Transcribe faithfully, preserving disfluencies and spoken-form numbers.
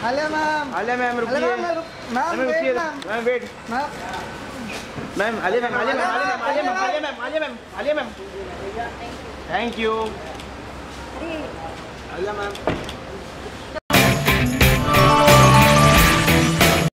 Alia ma'am, Alia ma'am रुकिए। Ma'am रुकिए ma'am, wait ma'am, ma'am Alia ma'am, Alia ma'am, Alia ma'am, Alia ma'am, Alia ma'am, Alia ma'am, Alia ma'am, thank you. Alia ma'am